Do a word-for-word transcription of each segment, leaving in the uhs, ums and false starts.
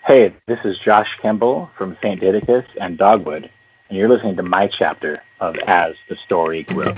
Hey, this is Josh Kemble from Saint Didacus and Dogwood, and you're listening to my chapter of As the Story Grows.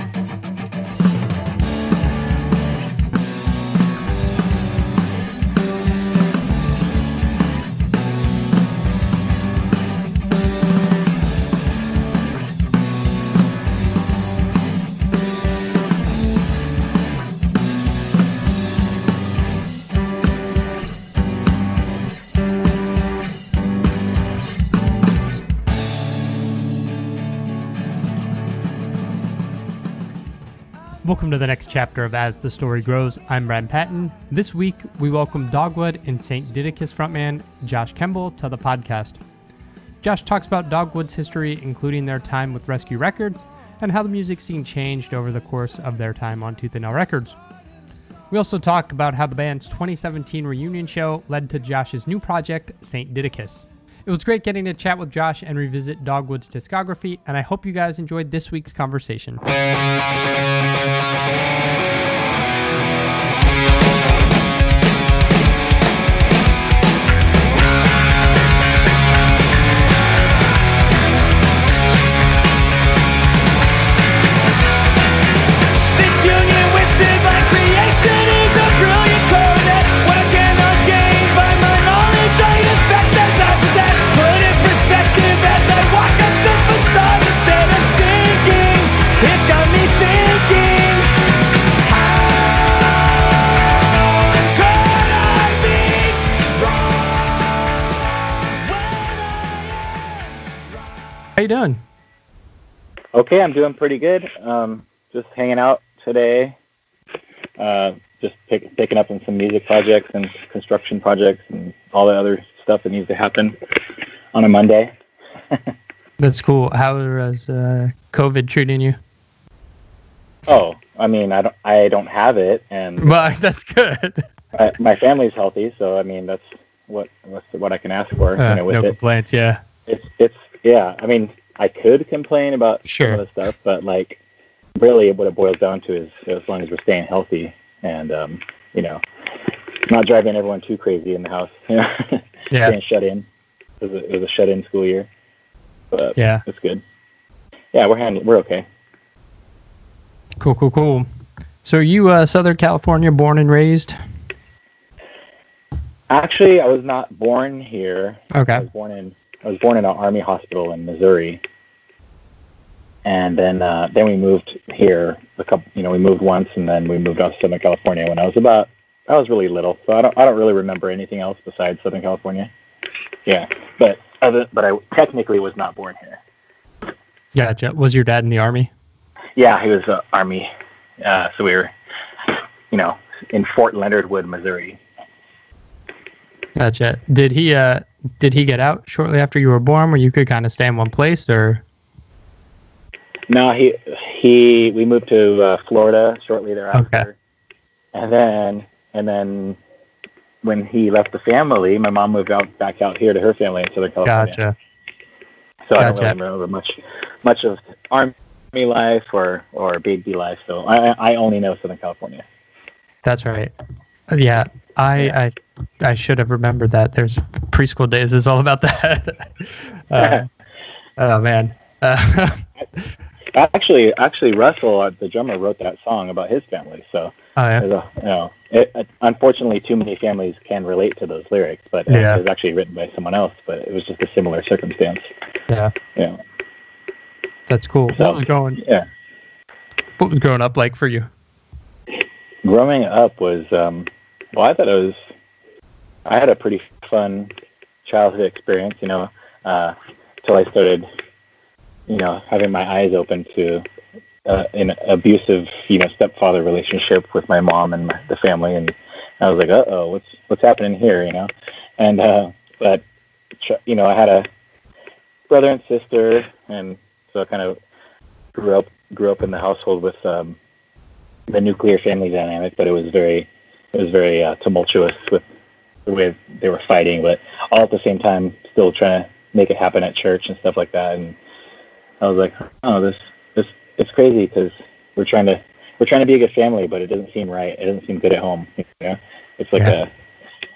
Welcome to the next chapter of As the Story Grows. I'm Brad Patton. This week, we welcome Dogwood and Saint Didacus frontman Josh Kemble to the podcast. Josh talks about Dogwood's history, including their time with Rescue Records, and how the music scene changed over the course of their time on Tooth and Nail Records. We also talk about how the band's twenty seventeen reunion show led to Josh's new project, Saint Didacus. It was great getting to chat with Josh and revisit Dogwood's discography, and I hope you guys enjoyed this week's conversation. How you doing? Okay, I'm doing pretty good. Um, just hanging out today. Uh, just pick, picking up on some music projects and construction projects and all the other stuff that needs to happen on a Monday. That's cool. How is uh, COVID treating you? Oh, I mean, I don't, I don't have it, and well, that's good. I, my family's healthy, so I mean, that's what what's what I can ask for. Uh, you know, with no it. complaints. Yeah. It's it's yeah. I mean, I could complain about sure. some of the stuff, but like, really, what it boils down to is as long as we're staying healthy and um, you know, not driving everyone too crazy in the house. You know, yeah. Staying shut in. It was a, it was a shut-in school year, but yeah, it's good. Yeah, we're handling, we're okay. Cool, cool, cool. So, are you uh, Southern California, born and raised? Actually, I was not born here. Okay. I was born in I was born in an army hospital in Missouri, and then uh, then we moved here. A couple, you know, we moved once, and then we moved out to Southern California when I was about I was really little, so I don't I don't really remember anything else besides Southern California. Yeah, but other but I technically was not born here. Gotcha. Was your dad in the army? Yeah, he was uh, army. Uh, so we were, you know, in Fort Leonard Wood, Missouri. Gotcha. Did he uh did he get out shortly after you were born, where you could kind of stay in one place, or? No, he he. We moved to uh, Florida shortly thereafter, okay. and then and then when he left the family, my mom moved out back out here to her family in Southern California. Gotcha. So gotcha. I don't really remember much much of army life or or baby life. So I I only know Southern California. That's right. Yeah, I yeah. I I should have remembered that. There's preschool days is all about that. uh, oh man. Uh, actually, actually, Russell, uh, the drummer, wrote that song about his family. So, oh, yeah. a, you know, it, uh, unfortunately, too many families can relate to those lyrics. But uh, yeah. it was actually written by someone else. But it was just a similar circumstance. Yeah. Yeah. That's cool. So, what was growing? Yeah. What was growing up like for you? Growing up was, um, well, I thought it was. I had a pretty fun childhood experience, you know, uh, till I started, you know, having my eyes open to uh, an abusive, you know, stepfather relationship with my mom and my, the family, and I was like, uh oh, what's what's happening here, you know? And uh, but you know, I had a brother and sister, and so I kind of grew up grew up in the household with um, the nuclear family dynamic, but it was very it was very uh, tumultuous with the way they were fighting, but all at the same time still trying to make it happen at church and stuff like that. And I was like, oh, this this it's crazy because we're trying to we're trying to be a good family, but it doesn't seem right. It doesn't seem good at home. You know, it's like yeah.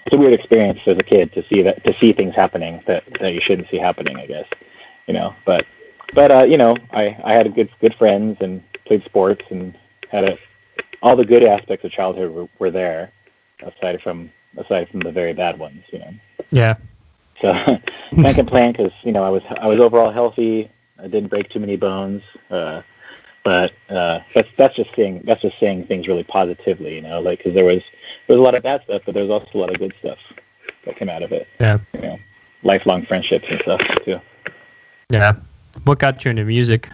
it's a weird experience as a kid to see that to see things happening that, that you shouldn't see happening, I guess. You know, but but uh, you know, I, I had good good friends and played sports and had a all the good aspects of childhood were, were there, aside from aside from the very bad ones, you know. Yeah. So can't complain because you know I was I was overall healthy. I didn't break too many bones, uh, but uh, that's that's just saying that's just saying things really positively, you know. Like because there was there was a lot of bad stuff, but there's also a lot of good stuff that came out of it. Yeah. You know, lifelong friendships and stuff too. Yeah. What got you into music?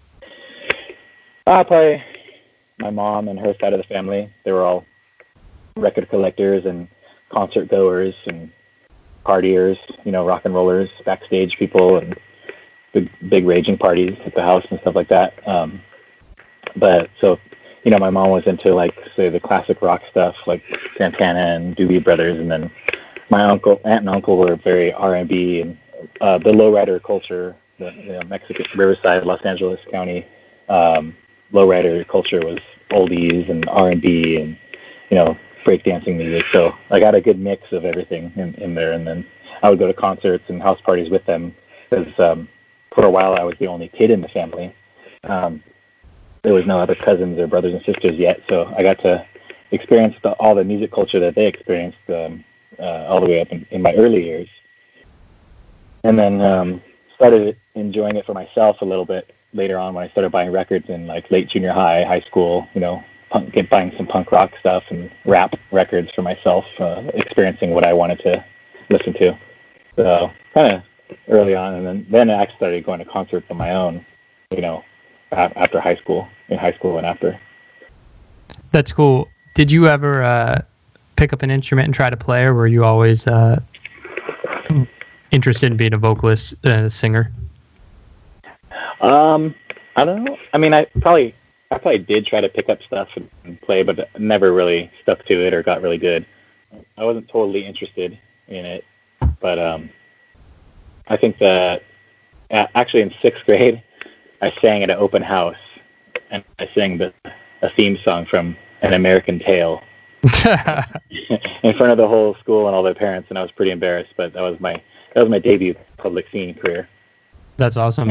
Uh, probably my mom and her side of the family. They were all record collectors and concert goers and partiers, you know, rock and rollers, backstage people, and big, big raging parties at the house and stuff like that. Um, but so, you know, my mom was into like, say, the classic rock stuff, like Santana and Doobie Brothers, and then my uncle, aunt and uncle were very R and B and uh, the lowrider culture, the you know, Mexican Riverside, Los Angeles County um, lowrider culture was oldies and R and B and you know. breakdancing music, so I got a good mix of everything in, in there. And then I would go to concerts and house parties with them because um, for a while I was the only kid in the family. Um, there was no other cousins or brothers and sisters yet, so I got to experience the, all the music culture that they experienced um, uh, all the way up in, in my early years. And then um, started enjoying it for myself a little bit later on when I started buying records in like late junior high, high school, you know, Punk, get buying some punk rock stuff and rap records for myself, uh, experiencing what I wanted to listen to. So kind of early on, and then then I actually started going to concerts on my own, you know, after high school, in high school and after. That's cool. Did you ever uh, pick up an instrument and try to play, or were you always uh, interested in being a vocalist, uh, singer? Um, I don't know. I mean, I probably. I probably did try to pick up stuff and play, but never really stuck to it or got really good. I wasn't totally interested in it, but um, I think that actually in sixth grade, I sang at an open house, and I sang the, a theme song from An American Tale in front of the whole school and all their parents, and I was pretty embarrassed. But that was my that was my debut public singing career. That's awesome.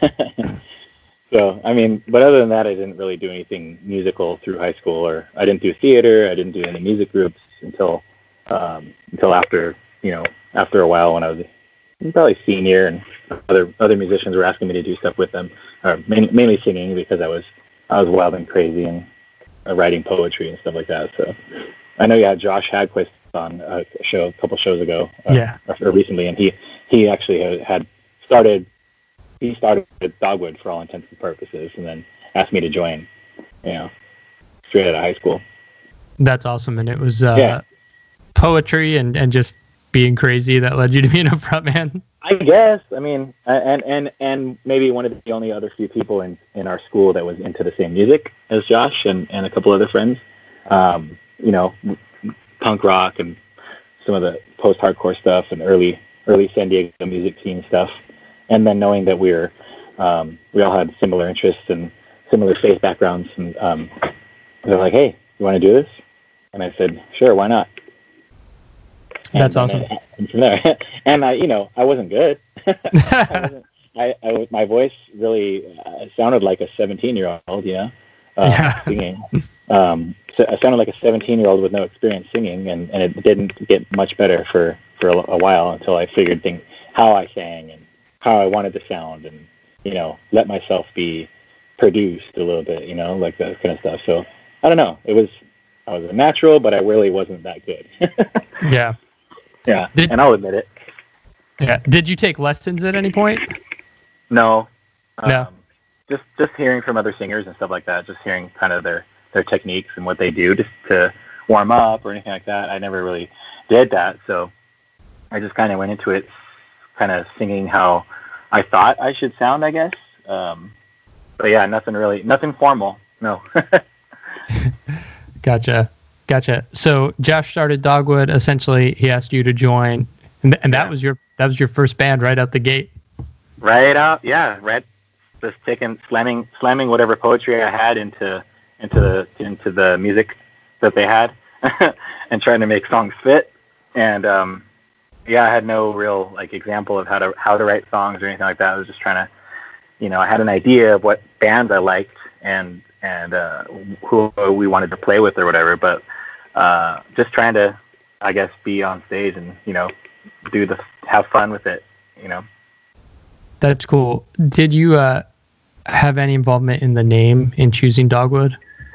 So, I mean, but other than that, I didn't really do anything musical through high school, or I didn't do theater. I didn't do any music groups until um, until after, you know, after a while when I was probably senior, and other other musicians were asking me to do stuff with them, or mainly, mainly singing because I was I was wild and crazy and uh, writing poetry and stuff like that. So, I know you had Josh Hadquist on a show a couple shows ago, uh, yeah, or recently, and he he actually had, had started. He started with Dogwood for all intents and purposes, and then asked me to join, you know, straight out of high school. That's awesome, and it was uh, yeah. poetry and, and just being crazy that led you to being a frontman. I guess. I mean, and and and maybe one of the only other few people in, in our school that was into the same music as Josh and, and a couple other friends. Um, you know, punk rock and some of the post-hardcore stuff and early early San Diego music scene stuff. And then knowing that we were, um, we all had similar interests and similar faith backgrounds, and um, they're like, "Hey, you want to do this?" And I said, "Sure, why not?" And, That's awesome. And, and from there, and I, you know, I wasn't good. I wasn't, I, I, my voice really uh, sounded like a seventeen-year-old, you know, uh, yeah. singing. Um, so I sounded like a seventeen-year-old with no experience singing, and, and it didn't get much better for for a, a while until I figured things how I sang and how I wanted to sound, and you know, let myself be produced a little bit, you know, like that kind of stuff. So I don't know. It was I was a natural, but I really wasn't that good. yeah, yeah, Did, and I'll admit it. Yeah. Did you take lessons at any point? No. Um, no. Just just hearing from other singers and stuff like that. Just hearing kind of their their techniques and what they do just to warm up or anything like that. I never really did that, so I just kind of went into it, kind of singing how I thought I should sound, I guess. Um, but yeah, nothing really, nothing formal. No. Gotcha. Gotcha. So Josh started Dogwood. Essentially, he asked you to join, and, th- and that yeah. was your that was your first band right out the gate. Right out, yeah. Right, just taking slamming slamming whatever poetry I had into into the into the music that they had, and trying to make songs fit. and um, yeah, I had no real like example of how to how to write songs or anything like that. I was just trying to, you know, I had an idea of what bands I liked and and uh, who we wanted to play with or whatever, but uh, just trying to, I guess, be on stage and, you know, do the have fun with it, you know. That's cool. Did you uh, have any involvement in the name in choosing Dogwood?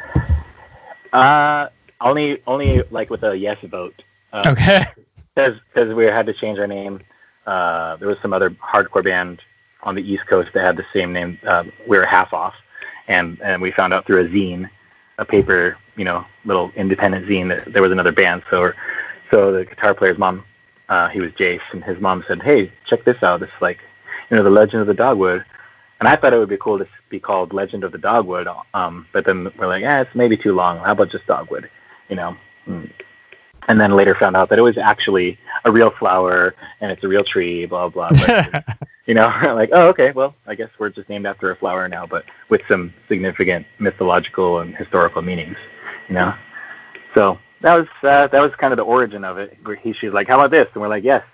Uh, only only like with a yes vote. Um, okay. Because because we had to change our name. Uh, there was some other hardcore band on the East Coast that had the same name. Uh, we were half off, and and we found out through a zine, a paper, you know, little independent zine that there was another band. So so the guitar player's mom, uh, he was Jace, and his mom said, "Hey, check this out. It's like, you know, the Legend of the Dogwood." And I thought it would be cool to be called Legend of the Dogwood. Um, but then we're like, eh, it's maybe too long. How about just Dogwood, you know? Mm. And then later found out that it was actually a real flower and it's a real tree, blah, blah. But, you know, like, oh, okay, well, I guess we're just named after a flower now, but with some significant mythological and historical meanings, you know? So that was uh, that was kind of the origin of it. Where he, she's like, how about this? And we're like, yes.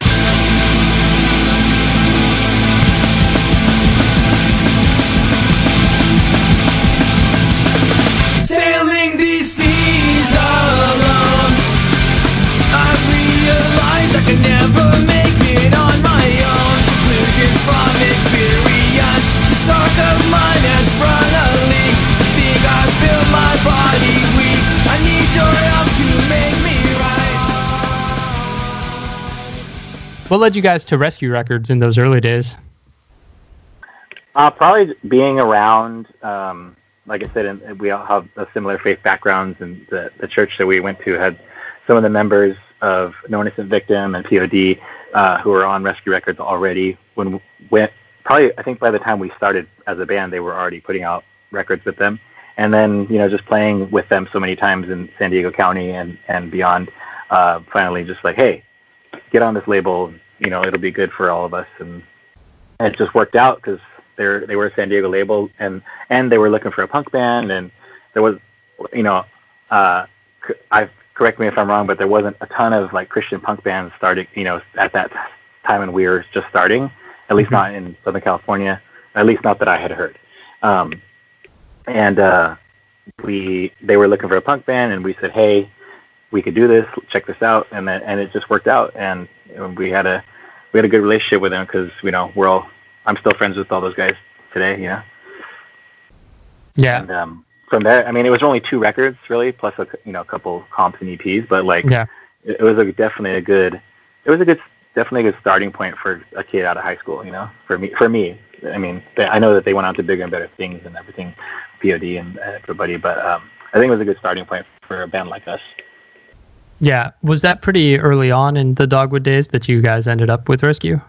Sailing these seas alone, I realized I could never make it on my own. Conclusion from experience, the spark of mine has sprung a leak. Think I've built my body weak. I need your help to make me right. What led you guys to Rescue Records in those early days? Uh, probably being around, um, like I said, and we all have a similar faith backgrounds, and the, the church that we went to had some of the members of No Innocent Victim and P O D uh, who were on Rescue Records already. When went probably, I think by the time we started as a band, they were already putting out records with them. And then, you know, just playing with them so many times in San Diego County and, and beyond, uh, finally just like, hey, get on this label, you know, it'll be good for all of us. And it just worked out because They're, they were a San Diego label, and, and they were looking for a punk band, and there was, you know, uh, I correct me if I'm wrong, but there wasn't a ton of like Christian punk bands starting, you know, at that time when we were just starting, at least not in Southern California, at least not that I had heard. Um, and uh, we they were looking for a punk band, and we said, hey, we could do this, check this out, and then and it just worked out, and we had a we had a good relationship with them because, you know, we're all. I'm still friends with all those guys today, you know? Yeah. And um, from there, I mean, it was only two records, really, plus, a, you know, a couple comps and E Ps, but, like, yeah. it, it was a, definitely a good, it was a good, definitely a good starting point for a kid out of high school, you know, for me, for me. I mean, they, I know that they went on to bigger and better things and everything, P O D and everybody, but um, I think it was a good starting point for a band like us. Yeah. Was that pretty early on in the Dogwood days that you guys ended up with Rescue?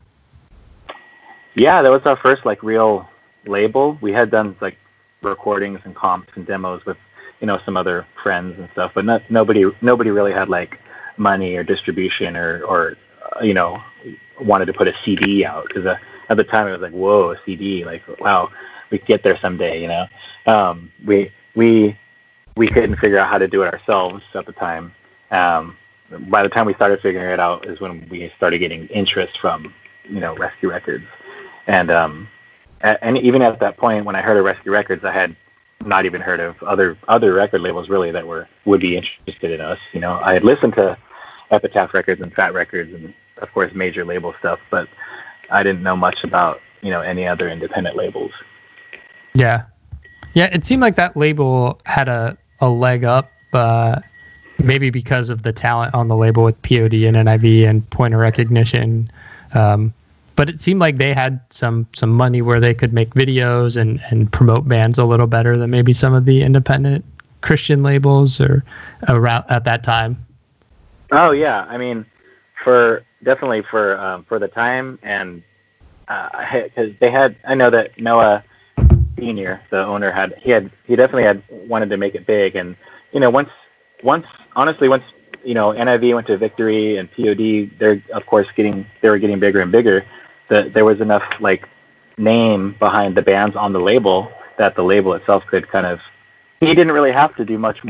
Yeah, that was our first like real label. We had done like recordings and comps and demos with, you know, some other friends and stuff, but not, nobody nobody really had like money or distribution or or uh, you know, wanted to put a C D out because uh, at the time it was like, whoa, a C D, like wow, we could get there someday, you know. Um, we we we couldn't figure out how to do it ourselves at the time. Um, by the time we started figuring it out is when we started getting interest from, you know, Rescue Records. And um, and even at that point, when I heard of Rescue Records, I had not even heard of other other record labels really that were would be interested in us. You know, I had listened to Epitaph Records and Fat Records and of course major label stuff, but I didn't know much about, you know, any other independent labels. Yeah, yeah. It seemed like that label had a a leg up, uh, maybe because of the talent on the label with P O D and N I V and Point of Recognition. Um, But it seemed like they had some some money where they could make videos and, and promote bands a little better than maybe some of the independent Christian labels or around at that time. Oh yeah, I mean, for definitely for um, for the time, and because uh, they had, I know that Noah Senior, the owner, had he had he definitely had wanted to make it big, and you know once once honestly once you know N I V went to Victory and P O D, they're of course getting they were getting bigger and bigger. That there was enough like name behind the bands on the label that the label itself could kind of, he didn't really have to do much more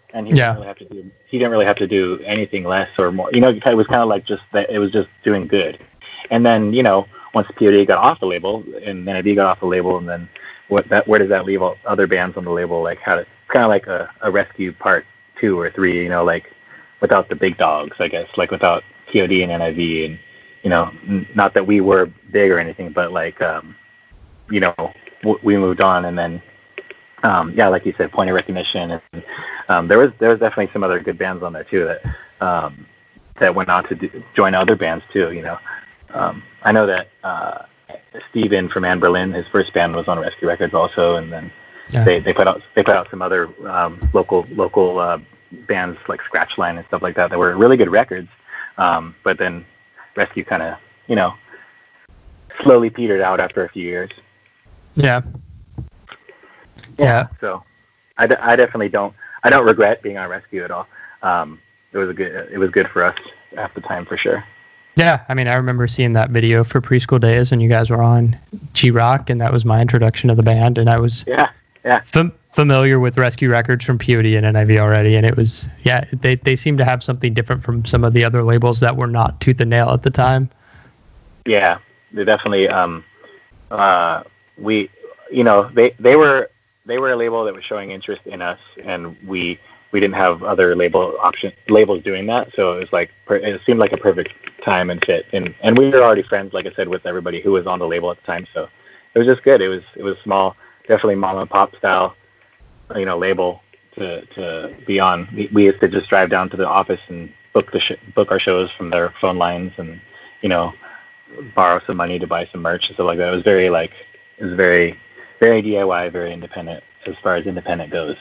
and he Yeah. didn't really have to do he didn't really have to do anything less or more. You know, it was kind of like just that it was just doing good. And then, you know, once P O D got off the label, and then I D got off the label, and then what that where does that leave all other bands on the label? Like how to kind of like a, a Rescue part two or three, you know, like without the big dogs, I guess, like without P O D and N I V, and you know, n- not that we were big or anything, but like um, you know, w- we moved on, and then um, yeah, like you said, Point of Recognition, and um, there was there was definitely some other good bands on there too that um, that went on to do, join other bands too, you know. Um, I know that uh, Steven from Ann Berlin, his first band was on Rescue Records also, and then yeah. they, they put out they put out some other um, local local uh, bands like Scratchline and stuff like that that were really good records. Um, but then Rescue kind of, you know, slowly petered out after a few years. Yeah. Yeah. yeah. So I, d- I definitely don't I don't regret being on Rescue at all. Um, it was a good it was good for us at the time for sure. Yeah, I mean, I remember seeing that video for Preschool Days when you guys were on G-Rock, and that was my introduction to the band, and I was yeah, yeah. fam- familiar with Rescue Records from P O D and N I V already, and it was, yeah, they they seem to have something different from some of the other labels that were not Tooth and Nail at the time. Yeah, they definitely, um, uh, we, you know, they, they were they were a label that was showing interest in us, and we we didn't have other label option labels doing that, so it was like it seemed like a perfect time and fit, and and we were already friends, like I said, with everybody who was on the label at the time, so it was just good. It was it was small, definitely mom and pop style, you know, label to to be on. We, we used to just drive down to the office and book the sh- book our shows from their phone lines, and you know, borrow some money to buy some merch and stuff like that. It was very like it was very very D I Y, very independent as far as independent goes.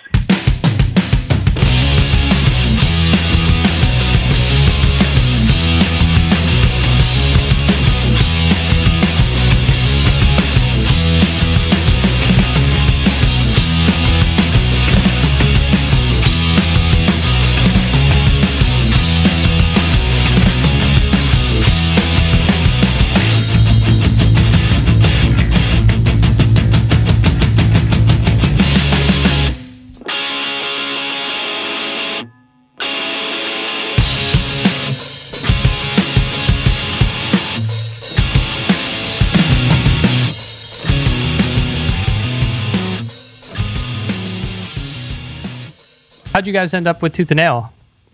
How'd you guys end up with Tooth and Nail?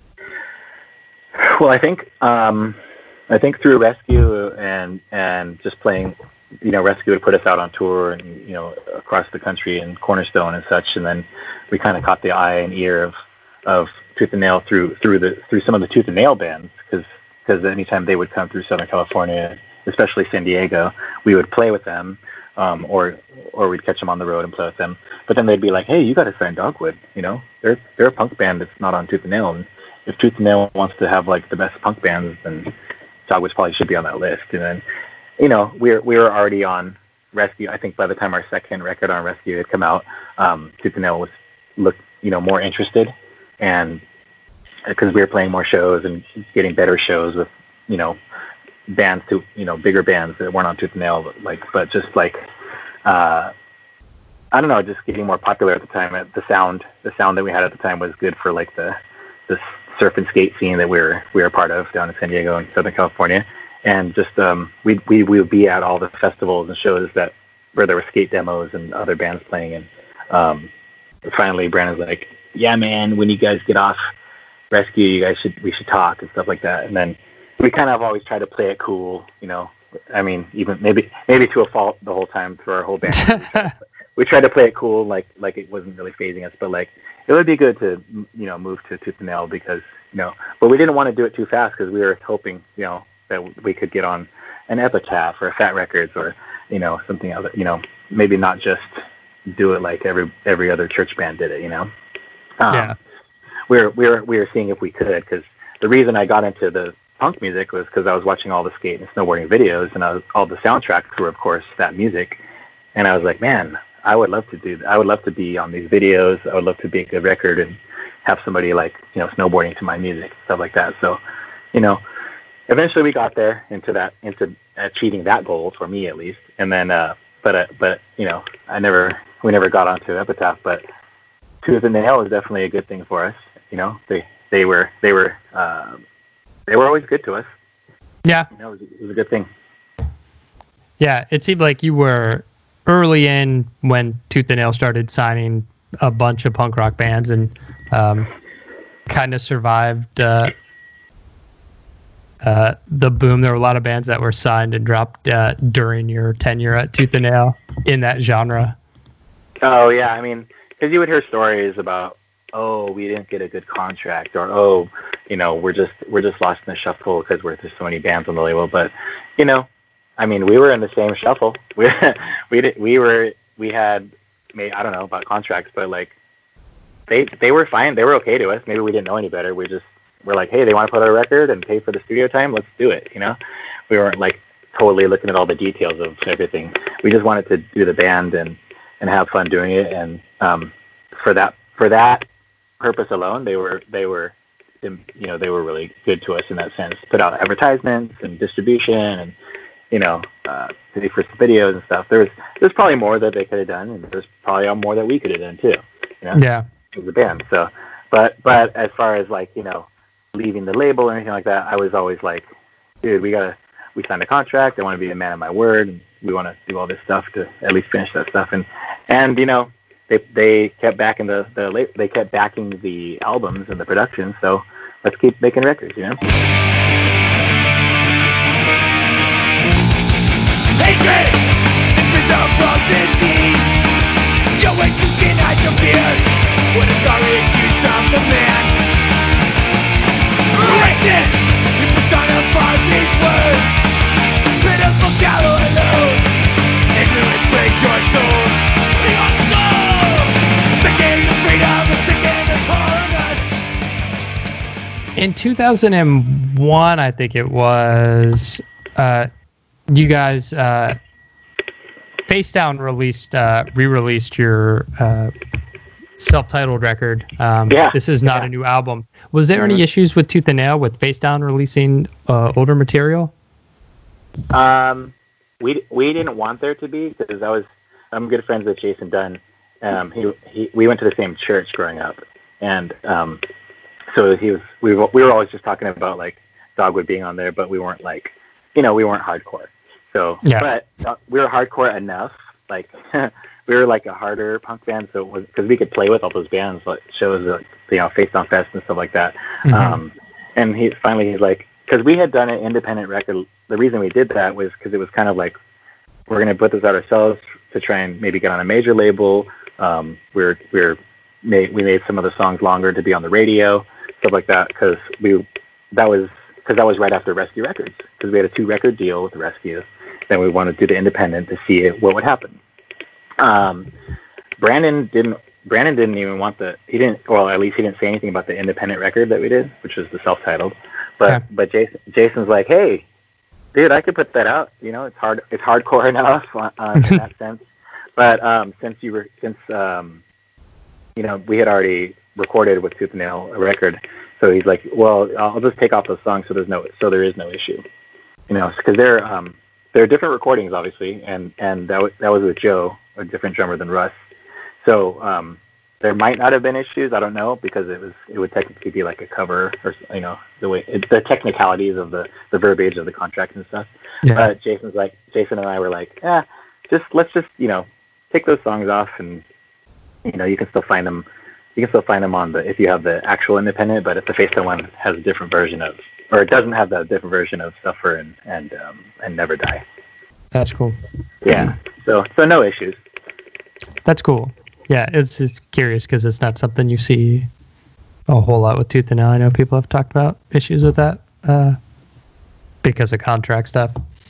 Well, I think um, I think through Rescue and and just playing, you know, Rescue would put us out on tour and you know across the country and Cornerstone and such, and then we kind of caught the eye and ear of of Tooth and Nail through through the through some of the Tooth and Nail bands, because because anytime they would come through Southern California, especially San Diego, we would play with them. Um, or or we'd catch them on the road and play with them. But then they'd be like, hey, you got to sign Dogwood. You know, they're they're a punk band that's not on Tooth and Nail. And if Tooth and Nail wants to have like the best punk bands, then Dogwood probably should be on that list. And then, you know, we were we were already on Rescue. I think by the time our second record on Rescue had come out, um, Tooth and Nail was looked you know more interested, and because we were playing more shows and getting better shows with you know. bands to you know bigger bands that weren't on Tooth and Nail, but like but just like uh I don't know, just getting more popular at the time. The sound the sound that we had at the time was good for like the the surf and skate scene that we were we were a part of down in San Diego and Southern California, and just um we we we would be at all the festivals and shows that where there were skate demos and other bands playing, and um finally Brandon's like, yeah man, when you guys get off Rescue, you guys should we should talk and stuff like that. And then we kind of always try to play it cool, you know. I mean, even maybe maybe to a fault the whole time through our whole band. We tried to play it cool, like like it wasn't really phasing us, but like it would be good to you know move to Tooth and Nail because you know. But we didn't want to do it too fast because we were hoping you know that we could get on an Epitaph or a Fat Records or you know something other, you know maybe not just do it like every every other church band did it, you know. Um, yeah. We were we were we were seeing if we could, because the reason I got into the punk music was because I was watching all the skate and snowboarding videos, and I was, all the soundtracks were, of course, that music. And I was like, man, I would love to do that. I would love to be on these videos. I would love to be a good record and have somebody like, you know, snowboarding to my music, stuff like that. So, you know, eventually we got there into that, into achieving that goal for me at least. And then, uh, but, uh, but, you know, I never, we never got onto Epitaph, but Tooth and Nail is definitely a good thing for us. you know, they they were they were uh, they were always good to us. Yeah, you know, it was, it was a good thing. Yeah, it seemed like you were early in when Tooth and Nail started signing a bunch of punk rock bands, and um, kind of survived uh, uh, the boom. There were a lot of bands that were signed and dropped uh, during your tenure at Tooth and Nail in that genre. Oh yeah, I mean, because you would hear stories about, oh, we didn't get a good contract, or oh, you know, we're just we're just lost in the shuffle because we're there's so many bands on the label. But you know, I mean, we were in the same shuffle. We we did, we were we had made, I don't know about contracts, but like they they were fine. They were okay to us. Maybe we didn't know any better. We just were like, hey, they want to put out a record and pay for the studio time. Let's do it. You know, we weren't like totally looking at all the details of everything. We just wanted to do the band and and have fun doing it. And um, for that for that purpose alone, they were they were you know they were really good to us in that sense. Put out advertisements and distribution and you know uh, pay for some videos and stuff. There's there's probably more that they could have done, and there's probably more that we could have done too. You know? Yeah, as a band. So, but but as far as like you know leaving the label or anything like that, I was always like, dude, we gotta we signed a contract. I want to be a man of my word, and we want to do all this stuff to at least finish that stuff. And and you know they they kept backing the the they kept backing the albums and the production. So let's keep making records, you know. Hatred, invisible disease. Your wasted skin hides your fear. What a sorry excuse of the man. Racist, you personify these words. Pitiful, shallow, and low. Ignorance breaks your soul. Your soul. Thinking of freedom and thinking of horror. in two thousand one, I think it was. Uh, you guys, uh, Face Down released, uh, re-released your uh, self-titled record. Um, yeah. This is not yeah. a new album. Was there mm-hmm. any issues with Tooth and Nail with Face Down releasing uh, older material? Um, we we didn't want there to be because I was I'm good friends with Jason Dunn. Um, he he we went to the same church growing up, and um, so he was we were, we were always just talking about like Dogwood being on there, but we weren't like you know we weren't hardcore. So, yeah. but uh, we were hardcore enough. Like we were like a harder punk band, so it was because we could play with all those bands, like shows, like you know, Face Down Fest and stuff like that. Mm-hmm. Um, and he finally he's like, because we had done an independent record. The reason we did that was because it was kind of like we're gonna put this out ourselves to try and maybe get on a major label. Um, we're we're made we made some of the songs longer to be on the radio, stuff like that. Because we that was because that was right after Rescue Records, because we had a two record deal with Rescue. Then we wanted to do the independent to see what would happen. Um, Brandon didn't. Brandon didn't even want the. He didn't. Well, at least he didn't say anything about the independent record that we did, which was the self-titled. But yeah. but Jason Jason's like, hey, dude, I could put that out. You know, it's hard. It's hardcore enough uh, in that sense. But um, since you were since um, you know we had already recorded with Tooth and Nail a record, so he's like, well, I'll just take off those songs so there's no so there is no issue. You know, because they're um. There are different recordings, obviously, and, and that, w- that was with Joe, a different drummer than Russ. So um, there might not have been issues. I don't know, because it was it would technically be like a cover, or you know, the way it, the technicalities of the, the verbiage of the contract and stuff. Yeah. But Jason's like, Jason and I were like, yeah, just let's just you know take those songs off, and you know you can still find them. You can still find them on the if you have the actual independent, but if the Face Down one has a different version of. Or it doesn't have that different version of Suffer and and um, and Never Die. That's cool. Yeah. So so no issues. That's cool. Yeah, it's it's curious because it's not something you see a whole lot with Tooth and Nail. I know people have talked about issues with that uh, because of contract stuff.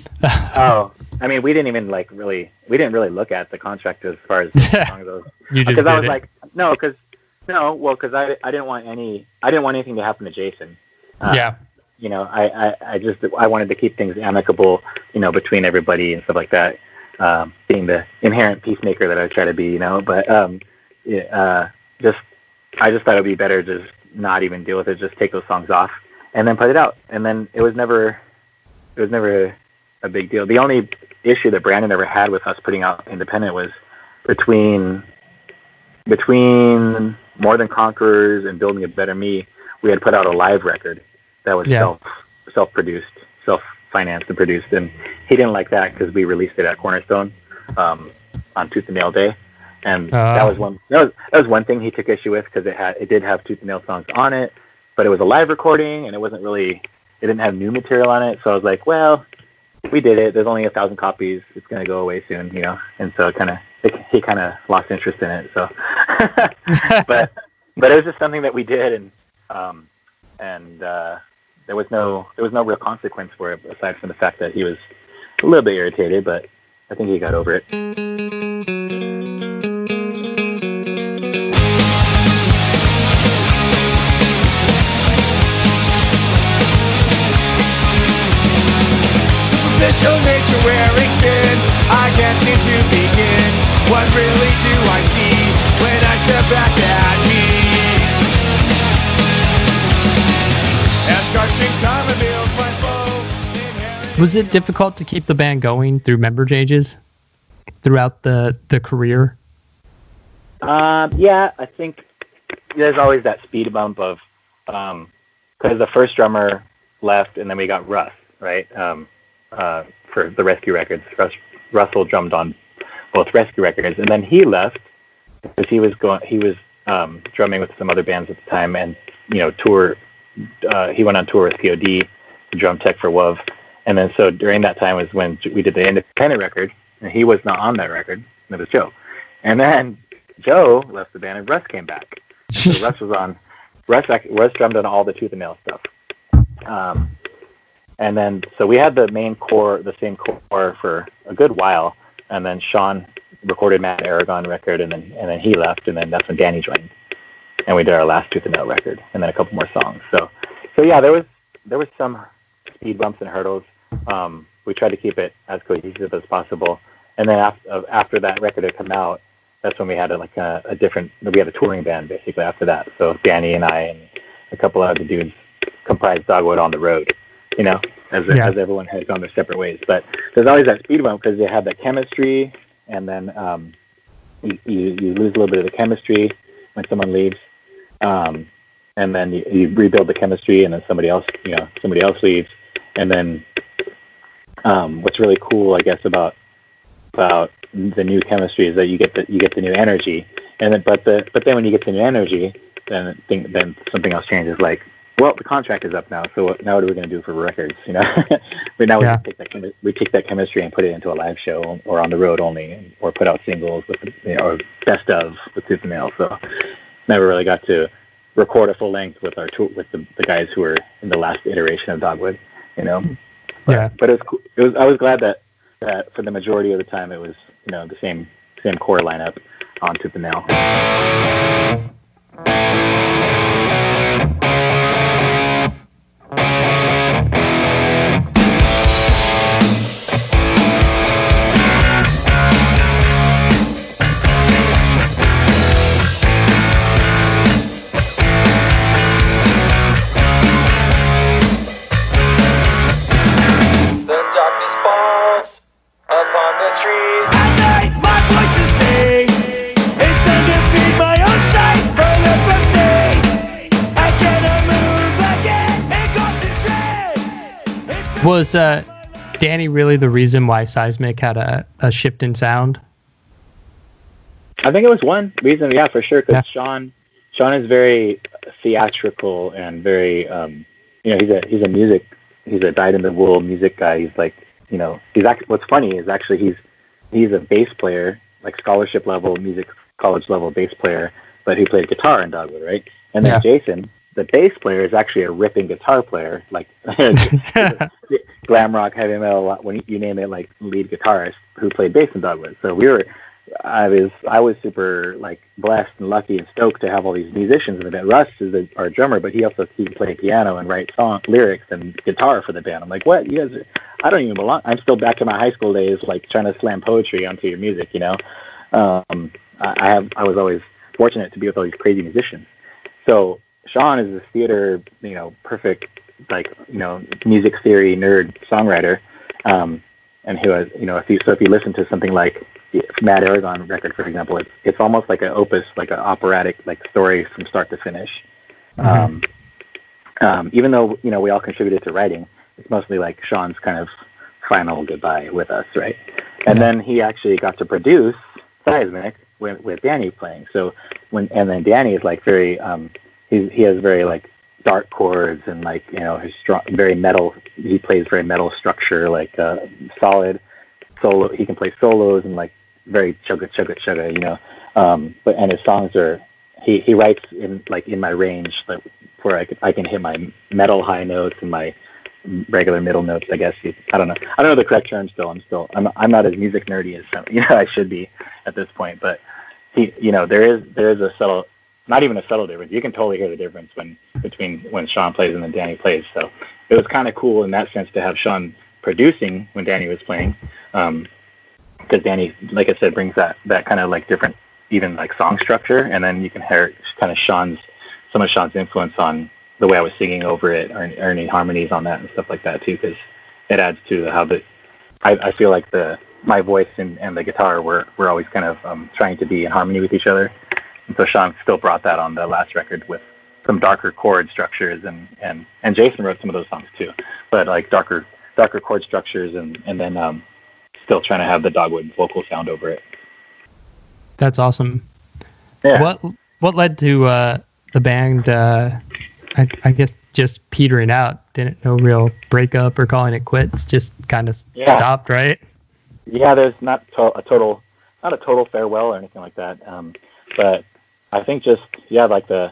Oh, I mean, we didn't even like really we didn't really look at the contract as far as the song goes. You just because I was it. like no, because no, well, because I I didn't want any I didn't want anything to happen to Jason. Uh, yeah. You know, I, I, I just I wanted to keep things amicable, you know, between everybody and stuff like that. Um, being the inherent peacemaker that I try to be, you know. But um, yeah, uh, just I just thought it'd be better to just not even deal with it, just take those songs off and then put it out. And then it was never it was never a, a big deal. The only issue that Brandon ever had with us putting out independent was between between More Than Conquerors and Building a Better Me, we had put out a live record that was yeah. self self produced, self financed and produced, and he didn't like that because we released it at Cornerstone um, on Tooth and Nail Day, and uh. that was one that was, that was one thing he took issue with because it had it did have Tooth and Nail songs on it, but it was a live recording and it wasn't really it didn't have new material on it. So I was like, well, we did it. There's only a thousand copies. It's gonna go away soon, you know. And so kind of he kind of lost interest in it. So, but but it was just something that we did, and um, and uh, there was no there was no real consequence for it aside from the fact that he was a little bit irritated, but I think he got over it. Superficial nature wearing thin, I can't seem to begin. What really do I see when I step back at me? As crushing time reveals my foe. Was it difficult to keep the band going through member changes throughout the, the career? Um, yeah, I think there's always that speed bump of, um, because the first drummer left and then we got Russ, right? Um, uh, for the Rescue records. Russ, Russell drummed on both Rescue records, and then he left because he was going, he was um, drumming with some other bands at the time, and you know, tour. Uh, he went on tour with P O D, the drum tech for W O V, and then so during that time was when we did the independent record, and he was not on that record. And it was Joe, and then Joe left the band, and Russ came back. And so Russ was on. Russ, Russ drummed on all the Tooth and Nail stuff. Um, and then so we had the main core, the same core for a good while. And then Sean recorded Matt Aragon record, and then and then he left, and then that's when Danny joined, and we did our last Tooth and Nail record, and then a couple more songs. So, so yeah, there was there was some speed bumps and hurdles. Um, we tried to keep it as cohesive as possible, and then after after that record had come out, that's when we had a, like a, a different we had a touring band basically after that. So Danny and I and a couple of other dudes comprised Dogwood on the road, you know. As, yeah. as everyone had gone their separate ways. But there's always that speed bump because they have that chemistry, and then um, you, you, you lose a little bit of the chemistry when someone leaves, um, and then you, you rebuild the chemistry, and then somebody else, you know, somebody else leaves, and then um, what's really cool, I guess, about about the new chemistry is that you get the you get the new energy, and then but the but then when you get the new energy, then think, then something else changes, like. Well, the contract is up now, so now what are we going to do for records? You know, but now yeah. we take that chemi- we take that chemistry and put it into a live show or on the road only, or put out singles with, you know, or best of with Tooth and Nail. So never really got to record a full length with our tour, with the, the guys who were in the last iteration of Dogwood. You know, but, yeah. But it was cool. It was I was glad that that for the majority of the time it was, you know, the same same core lineup on Tooth and Nail. Was uh, Danny really the reason why Seismic had a, a shift in sound? I think it was one reason, yeah, for sure. Because yeah. Sean, Sean is very theatrical and very, um, you know, he's a he's a music, he's a dyed-in-the-wool music guy. He's like, you know, he's actually. What's funny is actually he's he's a bass player, like scholarship level, music college level bass player, but he played guitar in Dogwood, right? And then yeah. Jason, the bass player, is actually a ripping guitar player, like glam rock, heavy metal, when you name it, like lead guitarist who played bass in Dogwood. So we were, I was, I was super like blessed and lucky and stoked to have all these musicians in the band. Russ is the, our drummer, but he also he can play piano and write song lyrics and guitar for the band. I'm like, what? You guys? Are, I don't even belong. I'm still back to my high school days, like trying to slam poetry onto your music. You know, um, I, I have, I was always fortunate to be with all these crazy musicians. So Sean is this theater, you know, perfect, like, you know, music theory nerd songwriter. Um, and who has, you know, if you so if you listen to something like Mad Aragon record, for example, it's it's almost like an opus, like an operatic like story from start to finish. Mm-hmm. Um, um, even though you know we all contributed to writing, it's mostly like Sean's kind of final goodbye with us, right? And yeah. then he actually got to produce Seismic with, with Danny playing. So when and then Danny is like very um, he he has very like dark chords and like you know his strong, very metal. He plays very metal structure, like uh, solid solo. He can play solos and like very chugga chugga chugga, you know. Um, but and his songs are he, he writes in like in my range, like where I can I can hit my metal high notes and my regular middle notes. I guess he, I don't know. I don't know the correct term. Still, I'm still I'm I'm not as music nerdy as some, you know I should be at this point. But he you know there is there is a subtle, not even a subtle difference. You can totally hear the difference when between when Sean plays and then Danny plays. So it was kind of cool in that sense to have Sean producing when Danny was playing, because um, Danny, like I said, brings that that kind of like different, even like song structure, and then you can hear kind of Sean's some of Sean's influence on the way I was singing over it, or earning harmonies on that and stuff like that too, because it adds to how the I, I feel like the my voice and, and the guitar were were always kind of um, trying to be in harmony with each other. And so Sean still brought that on the last record with some darker chord structures, and, and, and Jason wrote some of those songs too, but like darker darker chord structures, and, and then um, still trying to have the Dogwood vocal sound over it. That's awesome. Yeah. What what led to uh, the band, uh, I, I guess, just petering out? Didn't no real breakup or calling it quits, just kind of yeah. stopped, right? Yeah, there's not to- a total, not a total farewell or anything like that, um, but I think just, yeah, like the,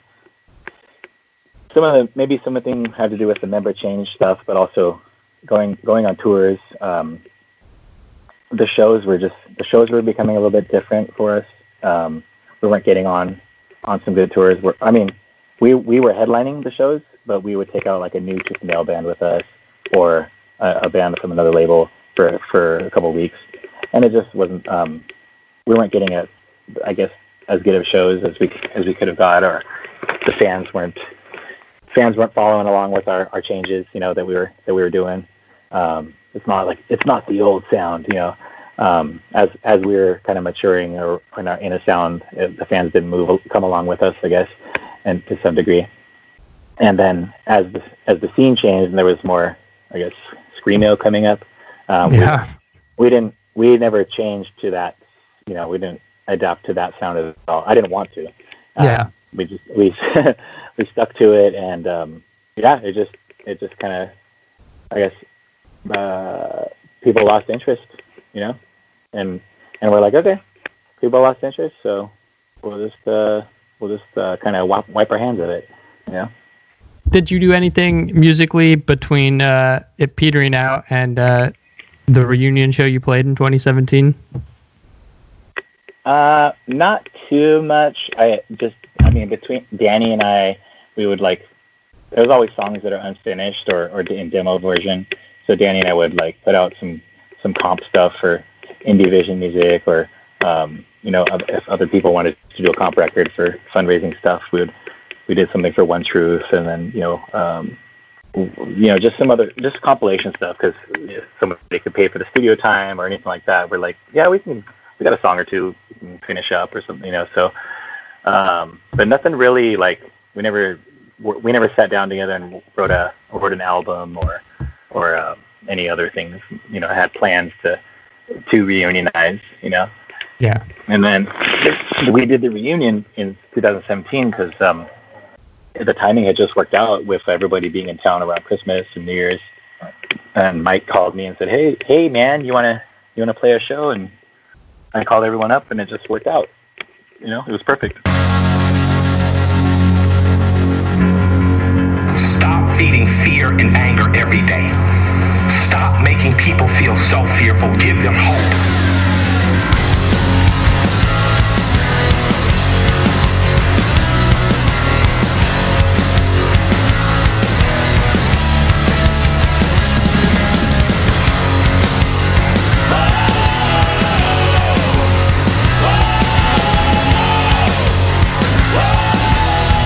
some of the, maybe some of the things had to do with the member change stuff, but also going going on tours. Um, the shows were just, the shows were becoming a little bit different for us. Um, we weren't getting on, on some good tours. We're, I mean, we, we were headlining the shows, but we would take out like a new Chippendale band with us, or a, a band from another label for, for a couple of weeks. And it just wasn't, um, we weren't getting a, I guess, as good of shows as we as we could have got, or the fans weren't fans weren't following along with our, our changes, you know, that we were that we were doing. Um, it's not like it's not the old sound, you know. Um, as as we were kind of maturing or in our in a sound, it, the fans didn't move come along with us, I guess, and to some degree. And then as the as the scene changed and there was more, I guess, screamo coming up, um, yeah, we, we didn't we never changed to that, you know, we didn't adapt to that sound at all. I didn't want to. Um, yeah. We just we we stuck to it, and um, yeah, it just it just kind of, I guess, uh, people lost interest, you know, and and we're like, okay, people lost interest, so we'll just uh, we'll just uh, kind of wipe, wipe our hands of it, you know. Did you do anything musically between uh, it petering out and uh, the reunion show you played in twenty seventeen? Uh, not too much. I just, I mean, between Danny and I, we would like, there was always songs that are unfinished or, or in demo version. So Danny and I would like put out some, some comp stuff for Indie Vision Music, or, um, you know, if other people wanted to do a comp record for fundraising stuff, we would, we did something for One Truth, and then, you know, um, you know, just some other, just compilation stuff, because if somebody could pay for the studio time or anything like that, we're like, yeah, we can, we got a song or two we can finish up or something, you know. So, um, but nothing really like we never we never sat down together and wrote a wrote an album or or uh, any other things. You know, had plans to to reunionize, you know. Yeah. And then we did the reunion in two thousand seventeen because um, the timing had just worked out with everybody being in town around Christmas and New Year's. And Mike called me and said, "Hey, hey, man, you wanna you wanna play a show?" And I called everyone up, and it just worked out. You know, it was perfect. Stop feeding fear and anger every day. Stop making people feel so fearful. Give them hope.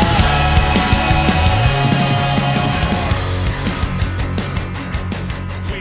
Wait a lot.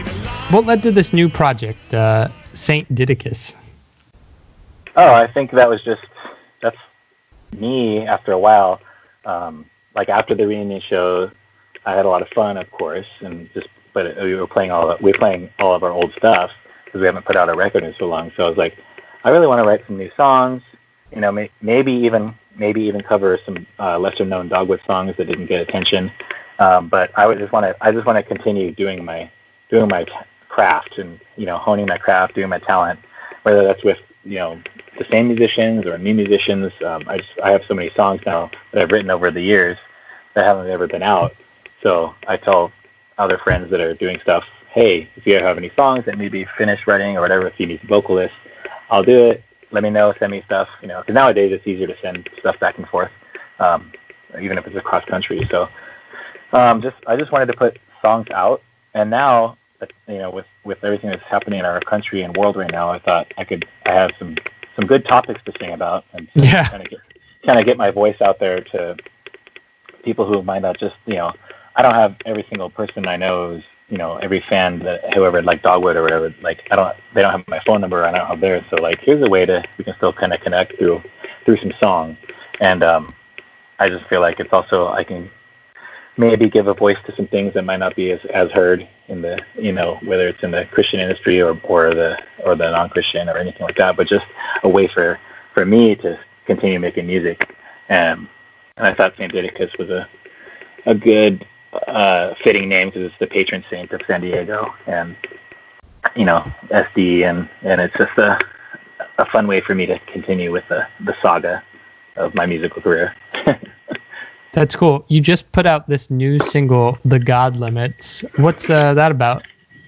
What led to this new project, uh, Saint Didacus? Oh, I think that was just, that's me after a while. Um, like after the reunion show, I had a lot of fun, of course, and just, but we were playing all, we were playing all of our old stuff because we haven't put out a record in so long. So I was like, I really want to write some new songs, you know, may, maybe even, maybe even cover some uh, lesser known Dogwood songs that didn't get attention. Um, but I would just want to, I just want to continue doing my, doing my craft and, you know, honing my craft, doing my talent, whether that's with, you know, the same musicians or new musicians. Um, I just, I have so many songs now that I've written over the years that haven't ever been out. So I tell other friends that are doing stuff, hey, if you have any songs that maybe finished writing or whatever, if you need vocalists, I'll do it. Let me know, send me stuff, you know, because nowadays it's easier to send stuff back and forth, um, even if it's across country. So um, just, I just wanted to put songs out. And now, you know, with, with everything that's happening in our country and world right now, I thought I could, I have some, some good topics to sing about and so yeah. kind of get, kind of get my voice out there to people who might not just, you know, I don't have every single person I know who's, you know, every fan that whoever like Dogwood or whatever, like I don't, they don't have my phone number, I don't have theirs. So like, here's a way to, we can still kind of connect through, through some songs. And um, I just feel like it's also, I can maybe give a voice to some things that might not be as, as heard in the, you know, whether it's in the Christian industry or, or the, or the non-Christian or anything like that, but just a way for, for me to continue making music. And, and I thought Saint Didacus was a, a good, uh, fitting name because it's the patron saint of San Diego and, you know, S D and, and it's just a, a fun way for me to continue with the, the saga of my musical career. That's cool. You just put out this new single, The God Limits. What's uh, that about?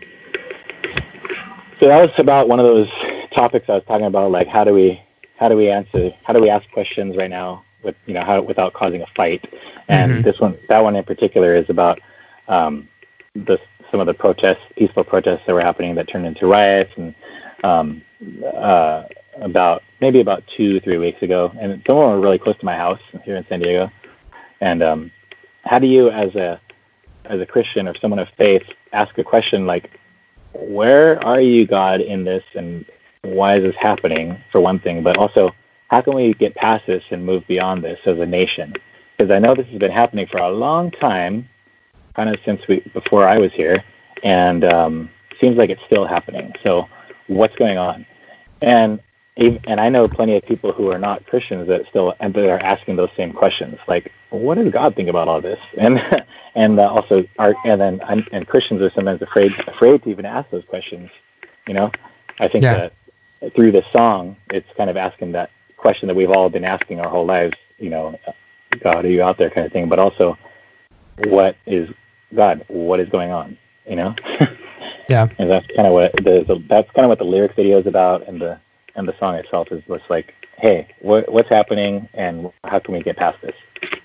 So that was about one of those topics I was talking about, like how do we how do we answer how do we ask questions right now with you know how without causing a fight. And mm-hmm. this one that one in particular is about um, the some of the protests, peaceful protests that were happening that turned into riots, and um, uh, about maybe about two three weeks ago, and some of them were really close to my house here in San Diego. And um, how do you, as a as a Christian or someone of faith, ask a question like, where are you, God, in this, and why is this happening, for one thing, but also, how can we get past this and move beyond this as a nation? Because I know this has been happening for a long time, kind of since we before I was here, and um, seems like it's still happening. So what's going on? And and I know plenty of people who are not Christians that still and that are asking those same questions, like, what does God think about all this? And and uh, also, our, and then and Christians are sometimes afraid afraid to even ask those questions. You know, I think yeah. that through this song, it's kind of asking that question that we've all been asking our whole lives. You know, God, are you out there, kind of thing. But also, what is God? What is going on? You know. Yeah. And that's kind of what the, the that's kind of what the lyric video is about, and the and the song itself is just like, hey, what, what's happening, and how can we get past this?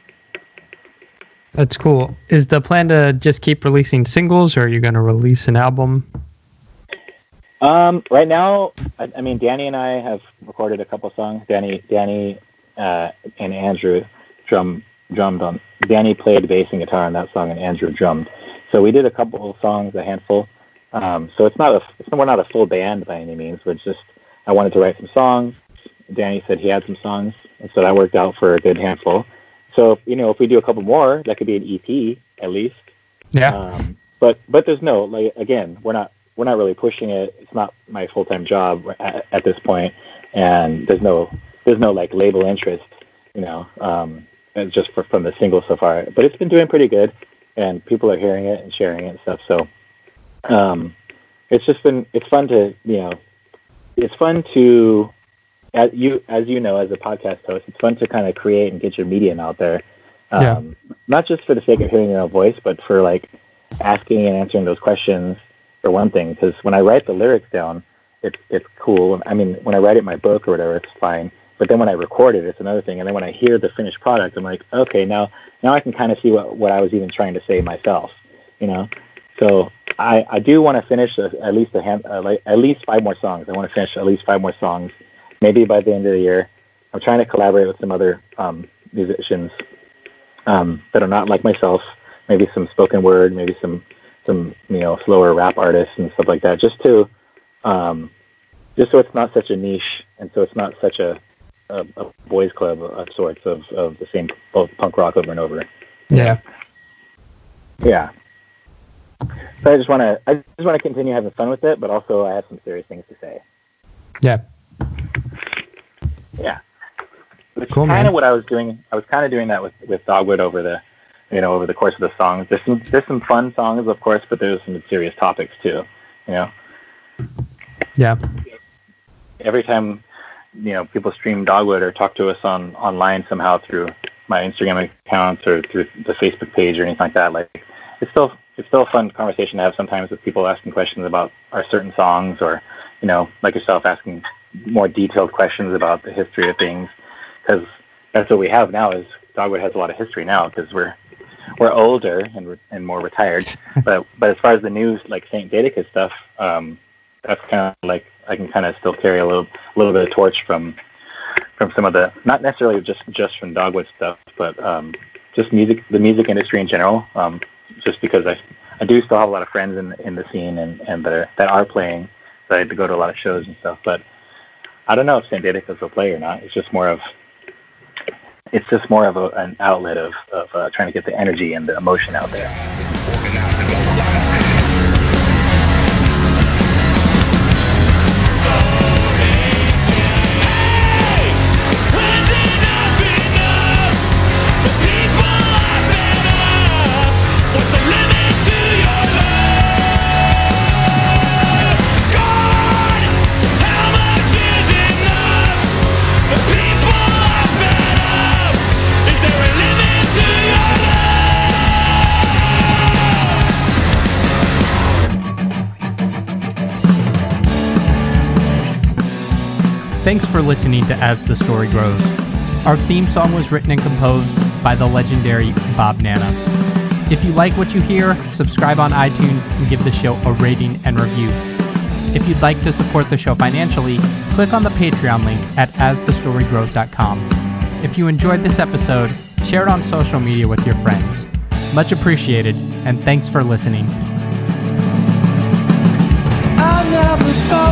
That's cool. Is the plan to just keep releasing singles, or are you going to release an album? Um, right now, I, I mean, Danny and I have recorded a couple songs. Danny, Danny, uh, and Andrew drum drummed on. Danny played bass and guitar on that song, and Andrew drummed. So we did a couple of songs, a handful. Um, so it's not a, it's, we're not a full band by any means. But it's just, I wanted to write some songs. Danny said he had some songs, and so that worked out for a good handful. So, you know, if we do a couple more, that could be an E P at least. Yeah. Um, but but there's no, like, again, we're not we're not really pushing it. It's not my full time job at, at this point, and there's no there's no like label interest, you know, um, just for, from the single so far. But it's been doing pretty good, and people are hearing it and sharing it and stuff. So, um, it's just been it's fun to you know, it's fun to. As you, as you know, as a podcast host, it's fun to kind of create and get your medium out there. Um, yeah. Not just for the sake of hearing your own voice, but for like asking and answering those questions for one thing. Because when I write the lyrics down, it's it's cool. I mean, when I write it in my book or whatever, it's fine. But then when I record it, it's another thing. And then when I hear the finished product, I'm like, okay, now now I can kind of see what, what I was even trying to say myself, you know. So I, I do want to finish a, at least a hand, uh, like, at least five more songs. I want to finish at least five more songs. Maybe by the end of the year. I'm trying to collaborate with some other um, musicians um, that are not like myself. Maybe some spoken word, maybe some some you know slower rap artists and stuff like that, just to um, just so it's not such a niche, and so it's not such a a, a boys club of sorts of, of the same both punk rock over and over. Yeah. Yeah. So I just want to I just want to continue having fun with it, but also I have some serious things to say. Yeah. Yeah. Which Cool, is kind man. of what I was doing. I was kind of doing that with, with Dogwood over the, you know, over the course of the songs. There's some there's some fun songs, of course, but there's some serious topics too. You know. Yeah. Every time, you know, people stream Dogwood or talk to us on online somehow through my Instagram accounts or through the Facebook page or anything like that, like it's still it's still a fun conversation to have sometimes with people asking questions about our certain songs, or you know, like yourself asking more detailed questions about the history of things, because that's what we have now. Is Dogwood has a lot of history now because we're we're older and re- and more retired. but but as far as the new like Saint Didacus stuff, um, that's kind of like I can kind of still carry a little little bit of torch from from some of the, not necessarily just just from Dogwood stuff, but um, just music, the music industry in general. Um, just because I I do still have a lot of friends in in the scene and and that are, that are playing. So I had to go to a lot of shows and stuff, but I don't know if Saint Didacus will play or not. It's just more of it's just more of a, an outlet of, of uh, trying to get the energy and the emotion out there. Thanks for listening to As the Story Grows. Our theme song was written and composed by the legendary Bob Nana. If you like what you hear, subscribe on iTunes and give the show a rating and review. If you'd like to support the show financially, click on the Patreon link at as the story grows dot com. If you enjoyed this episode, share it on social media with your friends. Much appreciated, and thanks for listening. I never thought